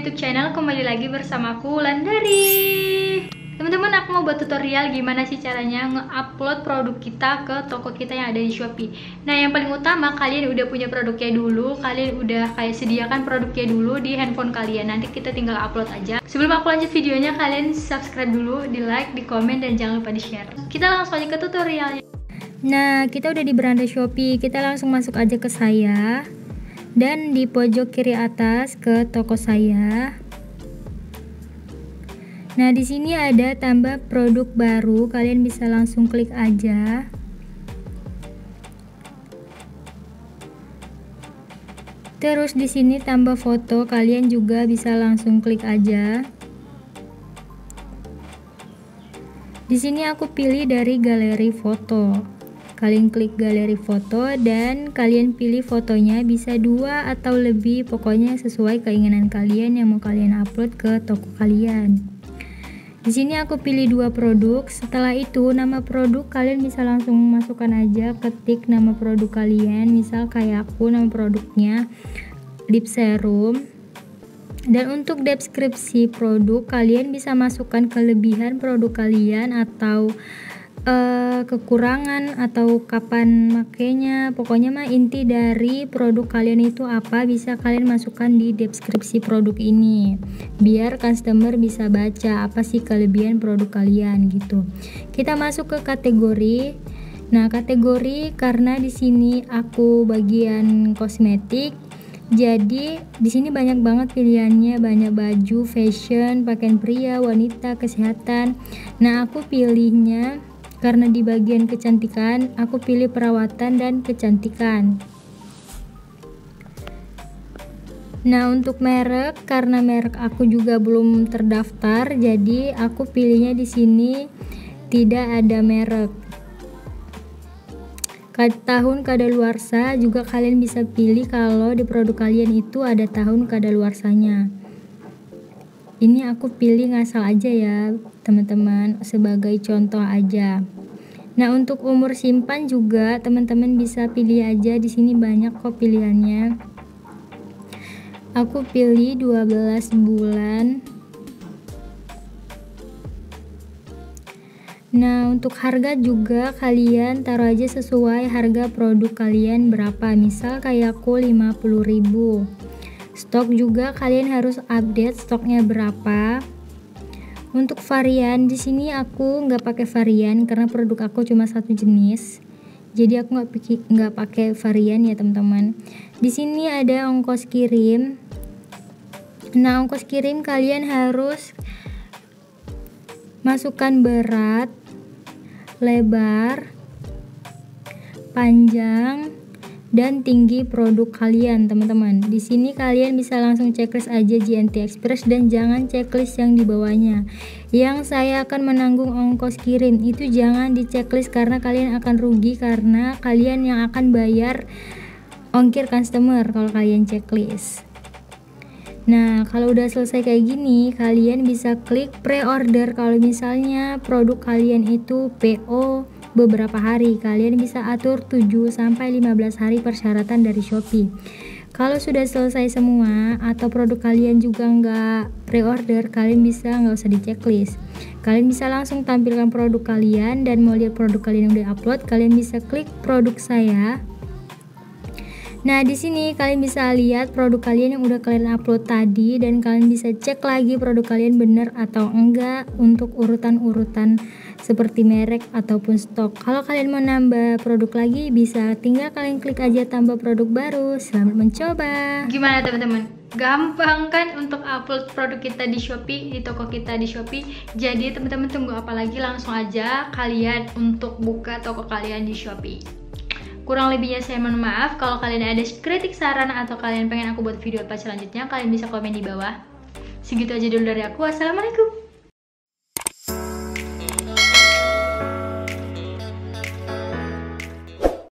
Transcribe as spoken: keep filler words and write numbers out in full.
YouTube channel, kembali lagi bersama aku Wulandari. Teman-teman, aku mau buat tutorial gimana sih caranya nge-upload produk kita ke toko kita yang ada di Shopee. Nah, yang paling utama, kalian udah punya produknya dulu, kalian udah kayak sediakan produknya dulu di handphone kalian. Nanti kita tinggal upload aja. Sebelum aku lanjut videonya, kalian subscribe dulu, di like, di komen, dan jangan lupa di share. Kita langsung aja ke tutorialnya. Nah, kita udah di beranda Shopee, kita langsung masuk aja ke saya. Dan di pojok kiri atas ke toko saya. Nah, di sini ada tambah produk baru, kalian bisa langsung klik aja. Terus di sini tambah foto, kalian juga bisa langsung klik aja. Di sini aku pilih dari galeri foto. Kalian klik galeri foto dan kalian pilih fotonya, bisa dua atau lebih, pokoknya sesuai keinginan kalian yang mau kalian upload ke toko kalian. Di sini aku pilih dua produk. Setelah itu nama produk kalian bisa langsung masukkan aja, ketik nama produk kalian. Misal kayak aku, nama produknya lip serum. Dan untuk deskripsi produk kalian bisa masukkan kelebihan produk kalian atau Uh, kekurangan atau kapan makainya, pokoknya mah inti dari produk kalian itu apa bisa kalian masukkan di deskripsi produk ini biar customer bisa baca apa sih kelebihan produk kalian gitu. Kita masuk ke kategori. Nah, kategori karena di sini aku bagian kosmetik, jadi di sini banyak banget pilihannya, banyak baju, fashion, pakaian pria, wanita, kesehatan. Nah, aku pilihnya karena di bagian kecantikan, aku pilih perawatan dan kecantikan. Nah, untuk merek, karena merek aku juga belum terdaftar, jadi aku pilihnya di sini tidak ada merek. Tahun kadaluarsa juga kalian bisa pilih kalau di produk kalian itu ada tahun kadaluarsanya. Ini aku pilih ngasal aja ya teman-teman, sebagai contoh aja. Nah, untuk umur simpan juga teman-teman bisa pilih aja, di sini banyak kok pilihannya. Aku pilih dua belas bulan. Nah, untuk harga juga kalian taruh aja sesuai harga produk kalian berapa. Misal kayak aku lima puluh ribu. Stok juga kalian harus update stoknya berapa. Untuk varian di sini aku nggak pakai varian karena produk aku cuma satu jenis. Jadi aku nggak pakai nggak pakai varian ya teman-teman. Di sini ada ongkos kirim. Nah, ongkos kirim kalian harus masukkan berat, lebar, panjang, dan tinggi produk kalian teman-teman. Di sini kalian bisa langsung checklist aja J N T Express dan jangan checklist yang di bawahnya. Yang saya akan menanggung ongkos kirim itu jangan di checklist karena kalian akan rugi, karena kalian yang akan bayar ongkir customer kalau kalian checklist. Nah, kalau udah selesai kayak gini, kalian bisa klik pre-order. Kalau misalnya produk kalian itu P O beberapa hari, kalian bisa atur tujuh sampai lima belas hari persyaratan dari Shopee. Kalau sudah selesai semua atau produk kalian juga nggak pre-order, kalian bisa nggak usah di checklist. Kalian bisa langsung tampilkan produk kalian, dan mau lihat produk kalian yang udah upload, kalian bisa klik produk saya. Nah, di sini kalian bisa lihat produk kalian yang udah kalian upload tadi, dan kalian bisa cek lagi produk kalian bener atau enggak untuk urutan-urutan seperti merek ataupun stok. Kalau kalian mau nambah produk lagi, bisa tinggal kalian klik aja tambah produk baru. Selamat mencoba. Gimana teman-teman? Gampang kan untuk upload produk kita di Shopee, di toko kita di Shopee. Jadi teman-teman tunggu apa lagi, langsung aja kalian untuk buka toko kalian di Shopee. Kurang lebihnya saya mohon maaf. Kalau kalian ada kritik, saran, atau kalian pengen aku buat video apa selanjutnya, kalian bisa komen di bawah. Segitu aja dulu dari aku. Wassalamualaikum.